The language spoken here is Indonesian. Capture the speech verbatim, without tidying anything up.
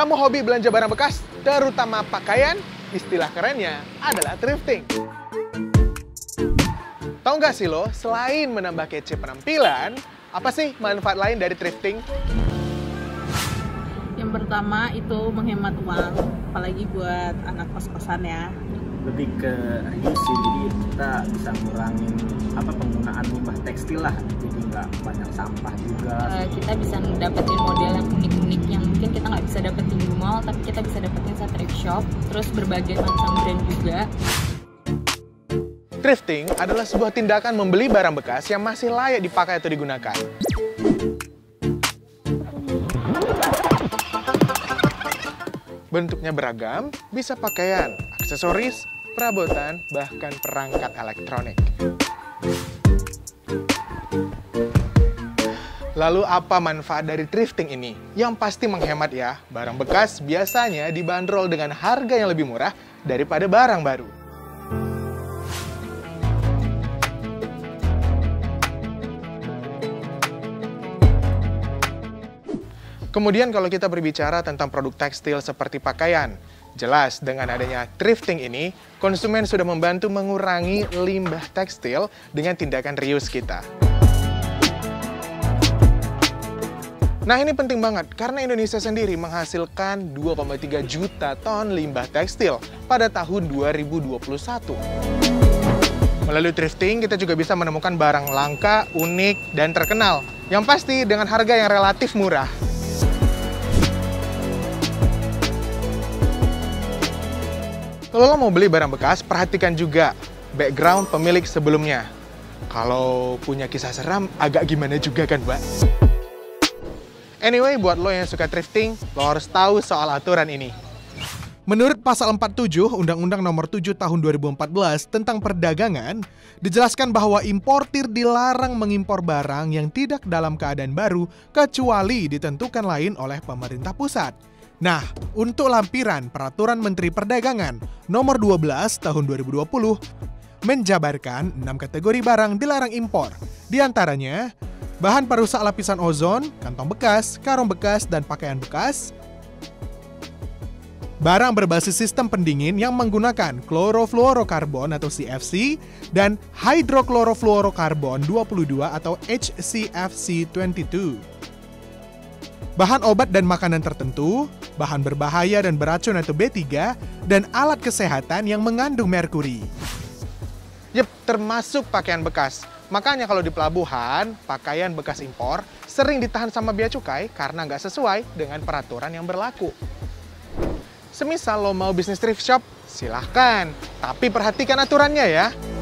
Kamu hobi belanja barang bekas, terutama pakaian? Istilah kerennya adalah thrifting. Tahu nggak sih lo, selain menambah kece penampilan, apa sih manfaat lain dari thrifting? Yang pertama itu menghemat uang, apalagi buat anak kos-kosan ya. Lebih ke reuse sih, jadi kita bisa ngurangin apa penggunaan limbah tekstil lah, jadi nggak banyak sampah juga. Uh, kita bisa dapetin model yang unik-unik yang mungkin kita nggak bisa dapetin di mall, tapi kita bisa dapetin di thrift shop, terus berbagai macam brand juga. Thrifting adalah sebuah tindakan membeli barang bekas yang masih layak dipakai atau digunakan. Bentuknya beragam, bisa pakaian, aksesoris, perabotan, bahkan perangkat elektronik. Lalu apa manfaat dari thrifting ini? Yang pasti menghemat ya, barang bekas biasanya dibanderol dengan harga yang lebih murah daripada barang baru. Kemudian kalau kita berbicara tentang produk tekstil seperti pakaian, jelas dengan adanya thrifting ini, konsumen sudah membantu mengurangi limbah tekstil dengan tindakan reuse kita. Nah ini penting banget, karena Indonesia sendiri menghasilkan dua koma tiga juta ton limbah tekstil pada tahun dua ribu dua puluh satu. Melalui thrifting, kita juga bisa menemukan barang langka, unik, dan terkenal. Yang pasti dengan harga yang relatif murah. Kalau lo mau beli barang bekas, perhatikan juga background pemilik sebelumnya. Kalau punya kisah seram, agak gimana juga kan, Mbak? Anyway, buat lo yang suka thrifting, lo harus tahu soal aturan ini. Menurut pasal empat puluh tujuh Undang-Undang Nomor tujuh Tahun dua ribu empat belas tentang perdagangan, dijelaskan bahwa importir dilarang mengimpor barang yang tidak dalam keadaan baru kecuali ditentukan lain oleh pemerintah pusat. Nah, untuk lampiran Peraturan Menteri Perdagangan Nomor dua belas Tahun dua ribu dua puluh menjabarkan enam kategori barang dilarang impor. Di antaranya, bahan perusak lapisan ozon, kantong bekas, karung bekas, dan pakaian bekas. Barang berbasis sistem pendingin yang menggunakan klorofluorokarbon atau C F C dan hidroklorofluorokarbon dua puluh dua atau H C F C dua puluh dua. Bahan obat dan makanan tertentu, bahan berbahaya dan beracun atau B tiga, dan alat kesehatan yang mengandung merkuri. Yep, termasuk pakaian bekas. Makanya kalau di pelabuhan, pakaian bekas impor sering ditahan sama bea cukai karena nggak sesuai dengan peraturan yang berlaku. Semisal lo mau bisnis thrift shop, silahkan. Tapi perhatikan aturannya ya.